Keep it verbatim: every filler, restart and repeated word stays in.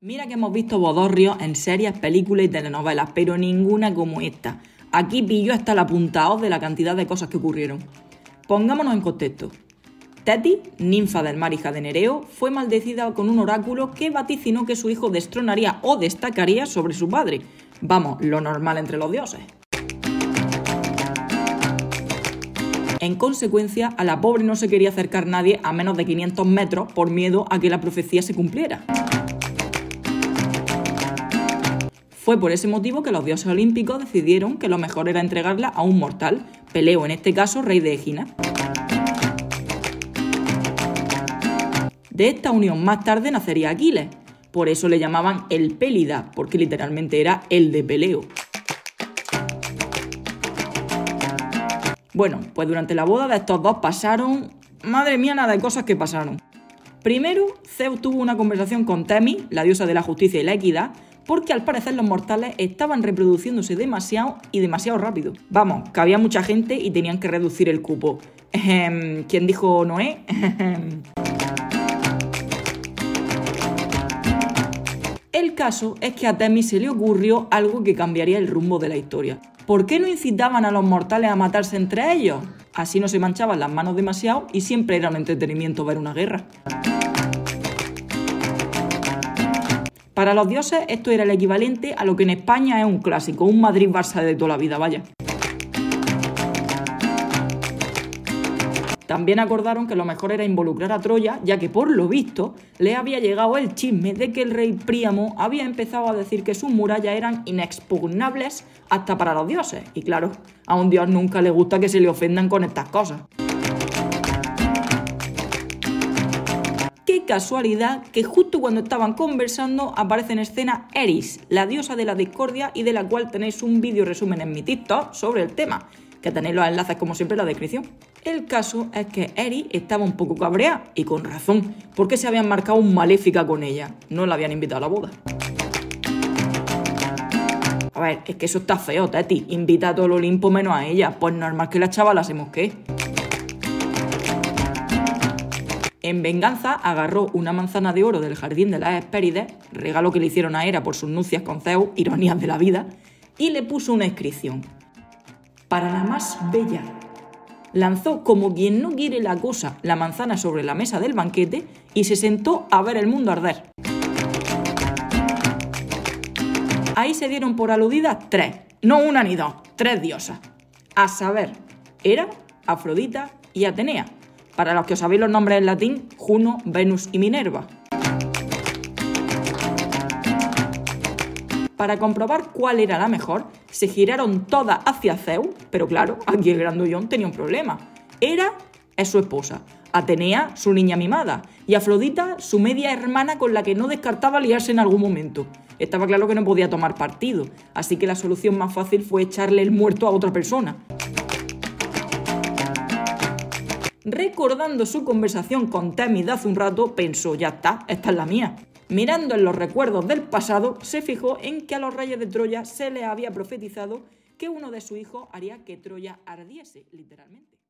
Mira que hemos visto bodorrios en series, películas y telenovelas, pero ninguna como esta. Aquí pilló hasta el apuntado de la cantidad de cosas que ocurrieron. Pongámonos en contexto. Teti, ninfa del mar, hija de Nereo, fue maldecida con un oráculo que vaticinó que su hijo destronaría o destacaría sobre su padre. Vamos, lo normal entre los dioses. En consecuencia, a la pobre no se quería acercar nadie a menos de quinientos metros por miedo a que la profecía se cumpliera. Fue por ese motivo que los dioses olímpicos decidieron que lo mejor era entregarla a un mortal, Peleo, en este caso rey de Egina. De esta unión más tarde nacería Aquiles, por eso le llamaban el Pélida, porque literalmente era el de Peleo. Bueno, pues durante la boda de estos dos pasaron... Madre mía, nada de cosas que pasaron. Primero, Zeus tuvo una conversación con Temis, la diosa de la justicia y la equidad, porque al parecer los mortales estaban reproduciéndose demasiado y demasiado rápido. Vamos, que había mucha gente y tenían que reducir el cupo. Ejem, ¿quién dijo Noé? Ejem. El caso es que a Temis se le ocurrió algo que cambiaría el rumbo de la historia. ¿Por qué no incitaban a los mortales a matarse entre ellos? Así no se manchaban las manos demasiado y siempre era un entretenimiento ver una guerra. Para los dioses esto era el equivalente a lo que en España es un clásico, un Madrid-Barça de toda la vida, vaya. También acordaron que lo mejor era involucrar a Troya, ya que por lo visto le había llegado el chisme de que el rey Príamo había empezado a decir que sus murallas eran inexpugnables hasta para los dioses. Y claro, a un dios nunca le gusta que se le ofendan con estas cosas. Qué casualidad que justo cuando estaban conversando aparece en escena Eris, la diosa de la discordia y de la cual tenéis un vídeo resumen en mi TikTok sobre el tema, que tenéis los enlaces como siempre en la descripción. El caso es que Eris estaba un poco cabreada, y con razón, porque se habían marcado un maléfica con ella, no la habían invitado a la boda. A ver, es que eso está feo, Teti, invita a todo el Olimpo menos a ella, pues normal que la chavala se mosquee. En venganza, agarró una manzana de oro del jardín de las Hespérides, regalo que le hicieron a Hera por sus nupcias con Zeus, ironías de la vida, y le puso una inscripción. Para la más bella. Lanzó como quien no quiere la cosa la manzana sobre la mesa del banquete y se sentó a ver el mundo arder. Ahí se dieron por aludidas tres, no una ni dos, tres diosas. A saber, Hera, Afrodita y Atenea. Para los que os sabéis los nombres en latín, Juno, Venus y Minerva. Para comprobar cuál era la mejor, se giraron todas hacia Zeus, pero claro, aquí el grandullón tenía un problema. Hera es su esposa, Atenea su niña mimada y Afrodita su media hermana con la que no descartaba liarse en algún momento. Estaba claro que no podía tomar partido, así que la solución más fácil fue echarle el muerto a otra persona. Recordando su conversación con Temis de hace un rato, pensó, ya está, esta es la mía. Mirando en los recuerdos del pasado, se fijó en que a los reyes de Troya se les había profetizado que uno de sus hijos haría que Troya ardiese, literalmente.